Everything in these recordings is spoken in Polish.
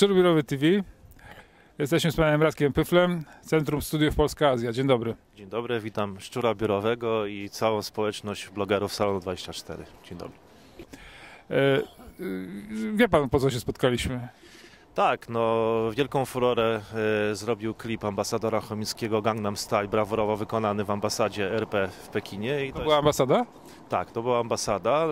Szczur Biurowy TV. Jesteśmy z panem Radkiem Pyflem, Centrum Studiów Polska-Azja. Dzień dobry. Dzień dobry, witam Szczura Biurowego i całą społeczność blogerów Salonu 24. Dzień dobry. Wie pan, po co się spotkaliśmy? Tak, no wielką furorę zrobił klip ambasadora Chomińskiego Gangnam Style, brawurowo wykonany w ambasadzie RP w Pekinie. I To była ambasada? Tak, to była ambasada,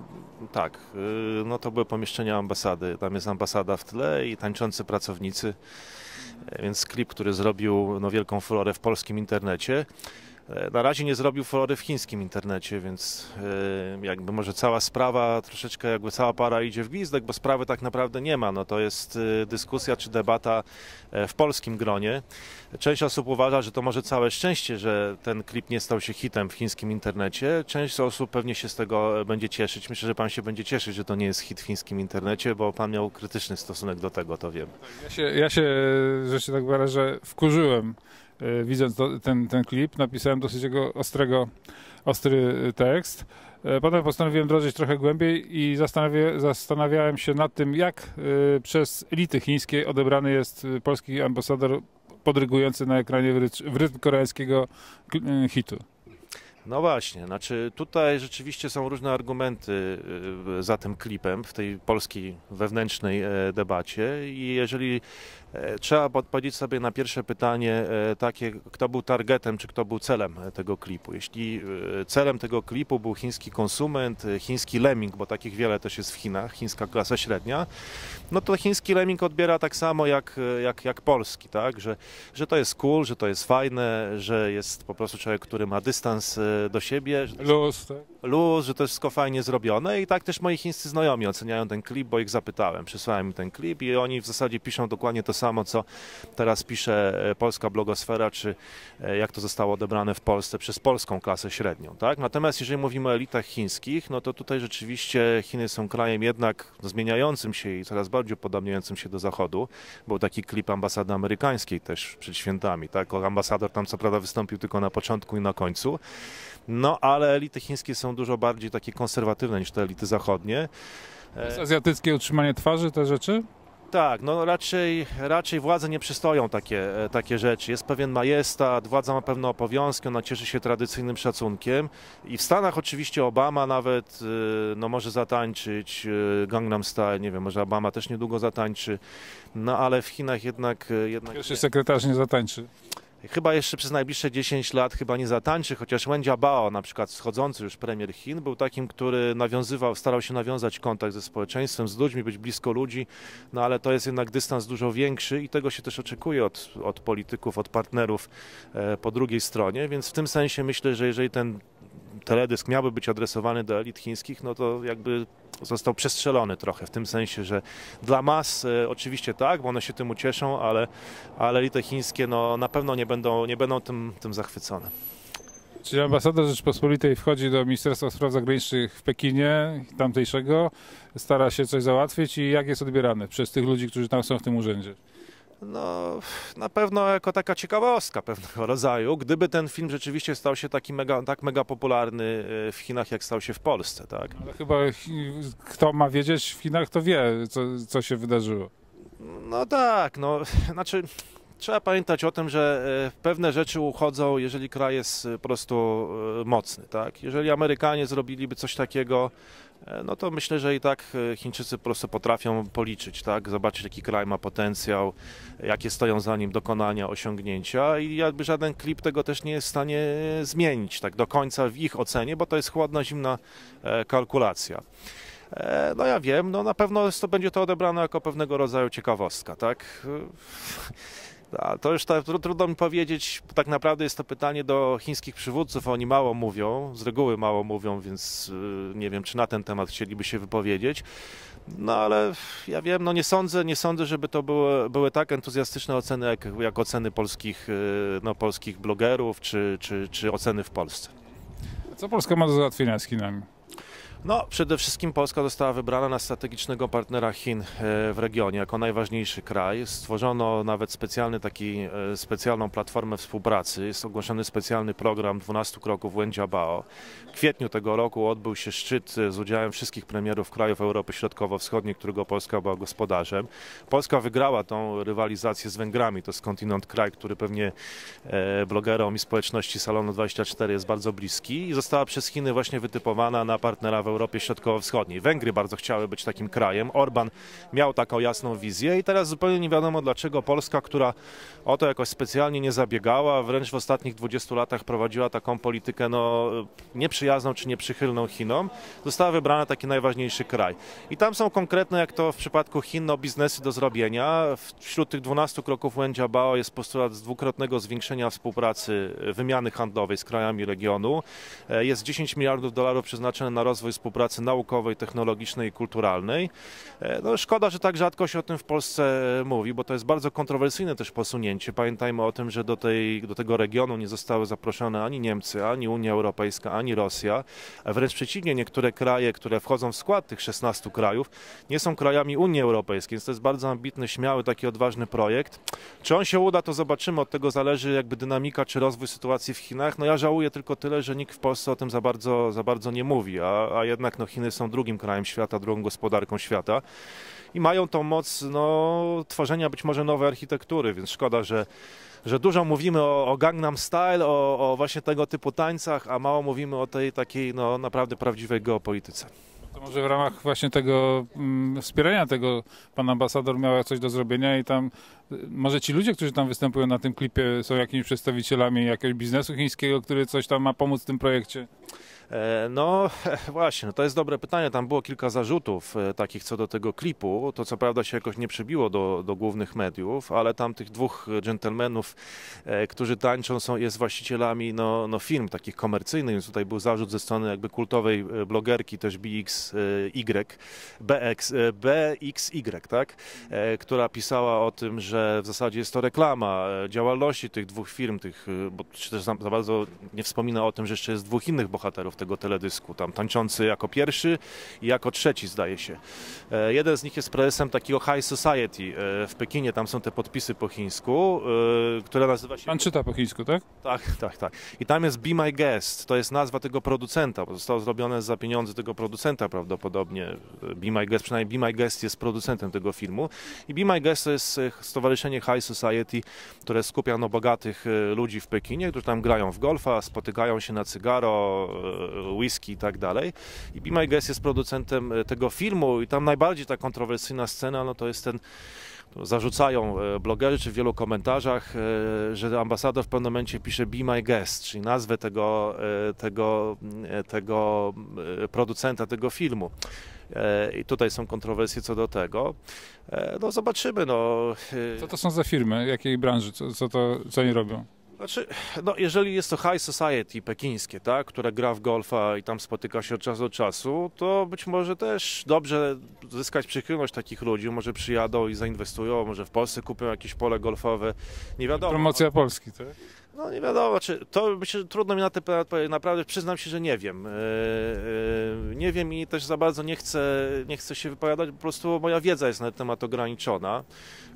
no to były pomieszczenia ambasady, tam jest ambasada w tle i tańczący pracownicy, więc klip, który zrobił wielką furorę w polskim internecie. Na razie nie zrobił furory w chińskim internecie, więc jakby może cała sprawa, troszeczkę jakby cała para idzie w gwizdek, bo sprawy tak naprawdę nie ma. No to jest dyskusja czy debata w polskim gronie. Część osób uważa, że to może całe szczęście, że ten klip nie stał się hitem w chińskim internecie. Część osób pewnie się z tego będzie cieszyć. Myślę, że pan się będzie cieszyć, że to nie jest hit w chińskim internecie, bo pan miał krytyczny stosunek do tego, to wiem. Ja się że się tak wyrażę, wkurzyłem. Widząc ten klip, napisałem dosyć ostry tekst. Potem postanowiłem drążyć trochę głębiej i zastanawiałem się nad tym, jak przez elity chińskie odebrany jest polski ambasador podrygujący na ekranie w rytm koreańskiego hitu. No właśnie, znaczy tutaj rzeczywiście są różne argumenty za tym klipem w tej polskiej wewnętrznej debacie i jeżeli trzeba odpowiedzieć sobie na pierwsze pytanie takie, kto był targetem, czy kto był celem tego klipu. Jeśli celem tego klipu był chiński konsument, chiński lemming, bo takich wiele też jest w Chinach, chińska klasa średnia, no to chiński lemming odbiera tak samo jak polski, tak? Że to jest cool, że to jest fajne, że jest po prostu człowiek, który ma dystans do siebie. Luz, tak? Luz, że to jest wszystko fajnie zrobione i tak też moi chińscy znajomi oceniają ten klip, bo ich zapytałem, przysłałem im ten klip i oni w zasadzie piszą dokładnie to samo, co teraz pisze polska blogosfera, czy jak to zostało odebrane w Polsce przez polską klasę średnią, tak? Natomiast jeżeli mówimy o elitach chińskich, no to tutaj rzeczywiście Chiny są krajem jednak zmieniającym się i coraz bardziej upodobniającym się do Zachodu. Był taki klip ambasady amerykańskiej też przed świętami, tak? Ambasador tam co prawda wystąpił tylko na początku i na końcu. No, ale elity chińskie są dużo bardziej takie konserwatywne niż te elity zachodnie. Jest azjatyckie utrzymanie twarzy, te rzeczy? Tak, no raczej władze nie przystoją takie rzeczy. Jest pewien majestat, władza ma pewne obowiązki, ona cieszy się tradycyjnym szacunkiem. I w Stanach oczywiście Obama nawet może zatańczyć Gangnam Style, nie wiem, może Obama też niedługo zatańczy, no ale w Chinach jednak... Pierwszy sekretarz nie zatańczy. Chyba jeszcze przez najbliższe 10 lat chyba nie zatańczy, chociaż Wen Jiabao, na przykład schodzący już premier Chin, był takim, który starał się nawiązać kontakt ze społeczeństwem, z ludźmi, być blisko ludzi, no ale to jest jednak dystans dużo większy i tego się też oczekuje od polityków, od partnerów po drugiej stronie, więc w tym sensie myślę, że jeżeli ten teledysk miałby być adresowany do elit chińskich, no to jakby został przestrzelony trochę, w tym sensie, że dla mas oczywiście tak, bo one się tym ucieszą, ale elity chińskie na pewno nie będą tym zachwycone. Czyli ambasador Rzeczypospolitej wchodzi do Ministerstwa Spraw Zagranicznych w Pekinie, tamtejszego, stara się coś załatwić i jak jest odbierany przez tych ludzi, którzy tam są w tym urzędzie? No, na pewno jako taka ciekawostka pewnego rodzaju, gdyby ten film rzeczywiście stał się tak mega popularny w Chinach, jak stał się w Polsce, tak? Ale chyba kto ma wiedzieć w Chinach, to wie, co się wydarzyło. No tak, znaczy... Trzeba pamiętać o tym, że pewne rzeczy uchodzą, jeżeli kraj jest po prostu mocny, tak? Jeżeli Amerykanie zrobiliby coś takiego, no to myślę, że i tak Chińczycy po prostu potrafią policzyć, tak? Zobaczyć, jaki kraj ma potencjał, jakie stoją za nim dokonania, osiągnięcia i jakby żaden klip tego też nie jest w stanie zmienić tak do końca w ich ocenie, bo to jest chłodna, zimna kalkulacja. No ja wiem, na pewno będzie to odebrane jako pewnego rodzaju ciekawostka, tak? To już trudno mi powiedzieć, tak naprawdę jest to pytanie do chińskich przywódców, oni mało mówią, z reguły mało mówią, więc nie wiem, czy na ten temat chcieliby się wypowiedzieć. No ale ja wiem, nie sądzę, żeby to były tak entuzjastyczne oceny, jak oceny polskich blogerów, czy oceny w Polsce. Co Polska ma do załatwienia z Chinami? No, przede wszystkim Polska została wybrana na strategicznego partnera Chin w regionie jako najważniejszy kraj. Stworzono nawet specjalną platformę współpracy. Jest ogłoszony specjalny program 12 kroków Łędzia-Bao. W kwietniu tego roku odbył się szczyt z udziałem wszystkich premierów krajów Europy Środkowo-Wschodniej, którego Polska była gospodarzem. Polska wygrała tą rywalizację z Węgrami. To jest skądinąd kraj, który pewnie blogerom i społeczności Salonu 24 jest bardzo bliski i została przez Chiny właśnie wytypowana na partnera w Europie Środkowo-Wschodniej. Węgry bardzo chciały być takim krajem. Orbán miał taką jasną wizję i teraz zupełnie nie wiadomo, dlaczego Polska, która o to jakoś specjalnie nie zabiegała, wręcz w ostatnich 20 latach prowadziła taką politykę nieprzyjazną czy nieprzychylną Chinom, została wybrana taki najważniejszy kraj. I tam są konkretne, jak to w przypadku Chin, biznesy do zrobienia. Wśród tych 12 kroków Łędzia-Bao jest postulat dwukrotnego zwiększenia współpracy, wymiany handlowej z krajami regionu. Jest 10 miliardów dolarów przeznaczone na rozwój współpracy naukowej, technologicznej i kulturalnej. Szkoda, że tak rzadko się o tym w Polsce mówi, bo to jest bardzo kontrowersyjne też posunięcie. Pamiętajmy o tym, że do tego regionu nie zostały zaproszone ani Niemcy, ani Unia Europejska, ani Rosja. A wręcz przeciwnie, niektóre kraje, które wchodzą w skład tych 16 krajów, nie są krajami Unii Europejskiej, więc to jest bardzo ambitny, śmiały, taki odważny projekt. Czy on się uda, to zobaczymy. Od tego zależy jakby dynamika czy rozwój sytuacji w Chinach. Ja żałuję tylko tyle, że nikt w Polsce o tym za bardzo nie mówi, a jednak Chiny są drugim krajem świata, drugą gospodarką świata i mają tą moc tworzenia być może nowej architektury, więc szkoda, że dużo mówimy o Gangnam Style, o właśnie tego typu tańcach, a mało mówimy o tej takiej naprawdę prawdziwej geopolityce. To może w ramach właśnie tego wspierania tego pan ambasador miał coś do zrobienia i tam może ci ludzie, którzy tam występują na tym klipie, są jakimiś przedstawicielami jakiegoś biznesu chińskiego, który coś tam ma pomóc w tym projekcie? Właśnie, to jest dobre pytanie. Tam było kilka zarzutów takich co do tego klipu. To co prawda się jakoś nie przybiło do głównych mediów, ale tam tych dwóch dżentelmenów, którzy tańczą, jest właścicielami firm takich komercyjnych, więc tutaj był zarzut ze strony jakby kultowej blogerki też BXY, tak? Która pisała o tym, że w zasadzie jest to reklama działalności tych dwóch firm, bo też za bardzo nie wspomina o tym, że jeszcze jest dwóch innych bohaterów tego teledysku, tam tańczący jako pierwszy i jako trzeci, zdaje się. Jeden z nich jest prezesem takiego High Society w Pekinie, tam są te podpisy po chińsku, które nazywa się... Pan czyta po chińsku, tak? Tak. I tam jest Be My Guest, to jest nazwa tego producenta, bo zostało zrobione za pieniądze tego producenta prawdopodobnie. Be My Guest, przynajmniej Be My Guest jest producentem tego filmu. I Be My Guest to jest stowarzyszenie High Society, które skupia bogatych ludzi w Pekinie, którzy tam grają w golfa, spotykają się na cygaro, whisky i tak dalej. I Be My Guest jest producentem tego filmu i tam najbardziej ta kontrowersyjna scena, to jest zarzucają blogerzy czy w wielu komentarzach, że ambasador w pewnym momencie pisze Be My Guest, czyli nazwę tego producenta tego filmu. I tutaj są kontrowersje co do tego. Zobaczymy. Co to są za firmy? Jakiej branży? Co oni robią? Znaczy, jeżeli jest to High Society pekińskie, tak, które gra w golfa i tam spotyka się od czasu do czasu, to być może też dobrze zyskać przychylność takich ludzi, może przyjadą i zainwestują, może w Polsce kupią jakieś pole golfowe, nie wiadomo. Promocja Polski, tak? Nie wiadomo, to myślę, że trudno mi na ten temat odpowiedzieć, naprawdę przyznam się, że nie wiem. Nie wiem i też za bardzo nie chcę się wypowiadać, po prostu moja wiedza jest na ten temat ograniczona.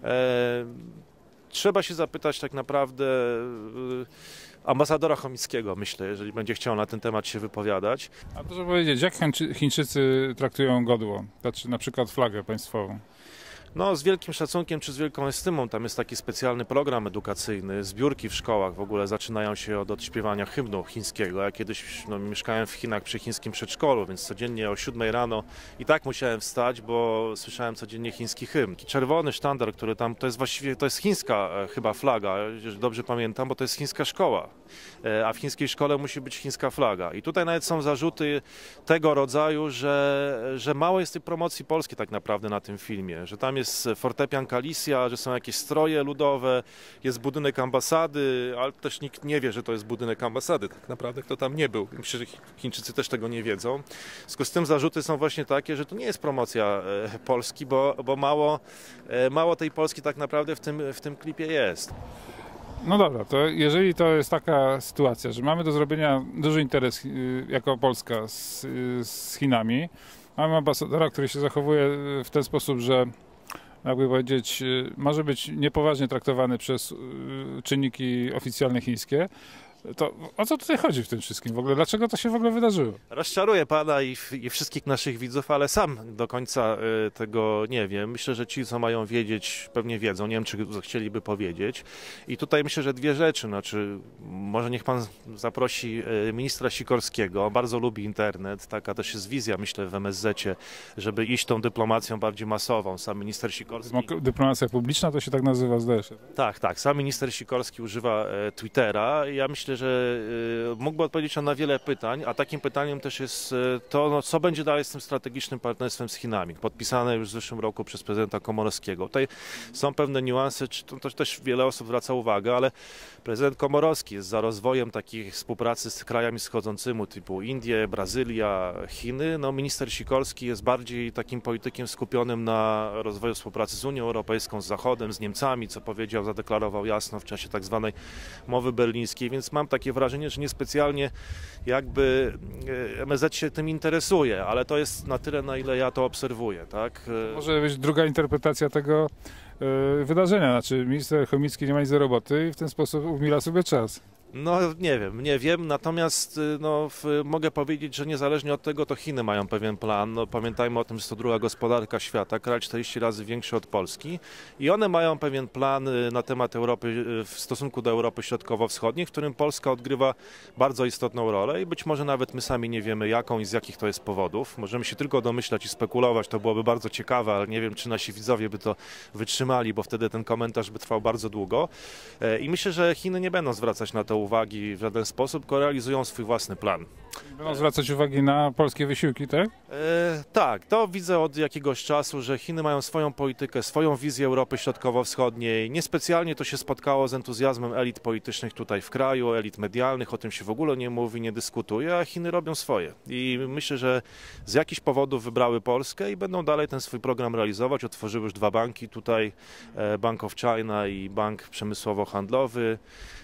Trzeba się zapytać tak naprawdę ambasadora Chomickiego, myślę, jeżeli będzie chciał na ten temat się wypowiadać. A proszę powiedzieć, jak Chińczycy traktują godło, znaczy na przykład flagę państwową? Z wielkim szacunkiem czy z wielką estymą. Tam jest taki specjalny program edukacyjny. Zbiórki w szkołach w ogóle zaczynają się od odśpiewania hymnu chińskiego. Ja kiedyś mieszkałem w Chinach przy chińskim przedszkolu, więc codziennie o 7 rano i tak musiałem wstać, bo słyszałem codziennie chiński hymn. Czerwony sztandar, który tam, to jest chińska chyba flaga, jeżeli dobrze pamiętam, bo to jest chińska szkoła. A w chińskiej szkole musi być chińska flaga. I tutaj nawet są zarzuty tego rodzaju, że mało jest tej promocji Polski tak naprawdę na tym filmie, że tam jest fortepian Kalisja, że są jakieś stroje ludowe, jest budynek ambasady, ale też nikt nie wie, że to jest budynek ambasady. Tak naprawdę kto tam nie był. Myślę, że Chińczycy też tego nie wiedzą. W związku z tym zarzuty są właśnie takie, że to nie jest promocja Polski, bo mało tej Polski tak naprawdę w tym klipie jest. No dobra, to jeżeli to jest taka sytuacja, że mamy do zrobienia duży interes jako Polska z Chinami, mamy ambasadora, który się zachowuje w ten sposób, że jakby powiedzieć, może być niepoważnie traktowany przez czynniki oficjalne chińskie, to o co tutaj chodzi w tym wszystkim w ogóle? Dlaczego to się w ogóle wydarzyło? Rozczaruję pana i wszystkich naszych widzów, ale sam do końca tego nie wiem. Myślę, że ci, co mają wiedzieć, pewnie wiedzą. Nie wiem, czy chcieliby powiedzieć. I tutaj myślę, że dwie rzeczy. Znaczy, może niech pan zaprosi ministra Sikorskiego. Bardzo lubi internet. Taka też jest wizja, myślę, w MSZ-cie, żeby iść tą dyplomacją bardziej masową. Sam minister Sikorski... Dyplomacja publiczna to się tak nazywa, zdaje się. Tak. Sam minister Sikorski używa Twittera. Ja myślę, że mógłby odpowiedzieć na wiele pytań, a takim pytaniem też jest to, no, co będzie dalej z tym strategicznym partnerstwem z Chinami, podpisane już w zeszłym roku przez prezydenta Komorowskiego. Tutaj są pewne niuanse, to też wiele osób zwraca uwagę, ale prezydent Komorowski jest za rozwojem takiej współpracy z krajami wschodzącymi typu Indie, Brazylia, Chiny. No, minister Sikorski jest bardziej takim politykiem skupionym na rozwoju współpracy z Unią Europejską, z Zachodem, z Niemcami, co powiedział, zadeklarował jasno w czasie tak zwanej mowy berlińskiej, więc mam takie wrażenie, że niespecjalnie jakby MSZ się tym interesuje, ale to jest na tyle, na ile ja to obserwuję, tak? Może być druga interpretacja tego wydarzenia, znaczy minister Chomicki nie ma nic do roboty i w ten sposób umila sobie czas. No nie wiem, natomiast no, mogę powiedzieć, że niezależnie od tego to Chiny mają pewien plan. No, pamiętajmy o tym, że to druga gospodarka świata, kraj 40 razy większy od Polski i one mają pewien plan na temat Europy w stosunku do Europy Środkowo-Wschodniej, w którym Polska odgrywa bardzo istotną rolę i być może nawet my sami nie wiemy jaką i z jakich to jest powodów. Możemy się tylko domyślać i spekulować, to byłoby bardzo ciekawe, ale nie wiem, czy nasi widzowie by to wytrzymali, bo wtedy ten komentarz by trwał bardzo długo. I myślę, że Chiny nie będą zwracać na to uwagi w żaden sposób, tylko realizują swój własny plan. Będą zwracać uwagi na polskie wysiłki, tak? Tak, to widzę od jakiegoś czasu, że Chiny mają swoją politykę, swoją wizję Europy Środkowo-Wschodniej. Niespecjalnie to się spotkało z entuzjazmem elit politycznych tutaj w kraju, elit medialnych, o tym się w ogóle nie mówi, nie dyskutuje, a Chiny robią swoje. I myślę, że z jakichś powodów wybrały Polskę i będą dalej ten swój program realizować. Otworzyły już dwa banki tutaj, Bank of China i Bank Przemysłowo-Handlowy.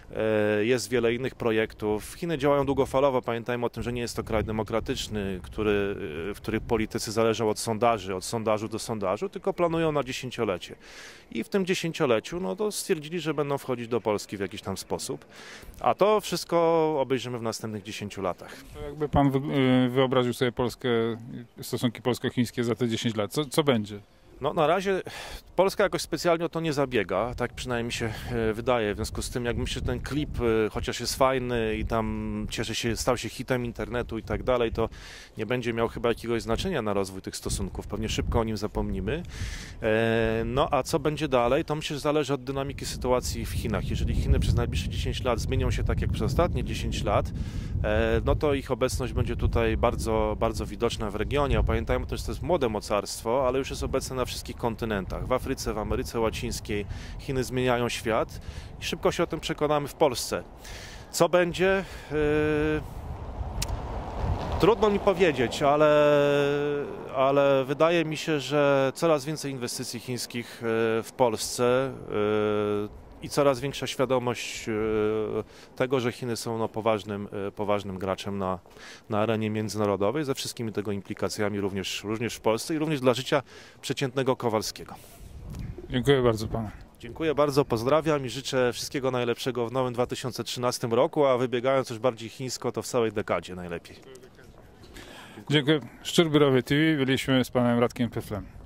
Jest wiele innych projektów. Chiny działają długofalowo. Pamiętajmy o tym, że nie jest to kraj demokratyczny, w którym politycy zależą od sondażu do sondażu, tylko planują na dziesięciolecie. I w tym dziesięcioleciu no, to stwierdzili, że będą wchodzić do Polski w jakiś tam sposób. A to wszystko obejrzymy w następnych 10 latach. To jakby pan wyobraził sobie stosunki polsko-chińskie za te 10 lat, co będzie? No, na razie Polska jakoś specjalnie o to nie zabiega, tak przynajmniej mi się wydaje. W związku z tym, jak myślę, że ten klip, chociaż jest fajny i tam stał się hitem internetu i tak dalej, to nie będzie miał chyba jakiegoś znaczenia na rozwój tych stosunków. Pewnie szybko o nim zapomnimy. No a co będzie dalej, to myślę, że zależy od dynamiki sytuacji w Chinach. Jeżeli Chiny przez najbliższe 10 lat zmienią się tak jak przez ostatnie 10 lat, no to ich obecność będzie tutaj bardzo, bardzo widoczna w regionie. A pamiętajmy też, że to jest młode mocarstwo, ale już jest obecne na wszystkich kontynentach. W Afryce, w Ameryce Łacińskiej Chiny zmieniają świat i szybko się o tym przekonamy w Polsce. Co będzie? Trudno mi powiedzieć, ale wydaje mi się, że coraz więcej inwestycji chińskich w Polsce i coraz większa świadomość tego, że Chiny są no, poważnym graczem na arenie międzynarodowej, ze wszystkimi tego implikacjami również w Polsce i również dla życia przeciętnego Kowalskiego. Dziękuję bardzo panu. Dziękuję bardzo, pozdrawiam i życzę wszystkiego najlepszego w nowym 2013 roku, a wybiegając już bardziej chińsko, to w całej dekadzie najlepiej. Dziękuję. Szczur Byrowie TV, byliśmy z panem Radkiem Pyflem.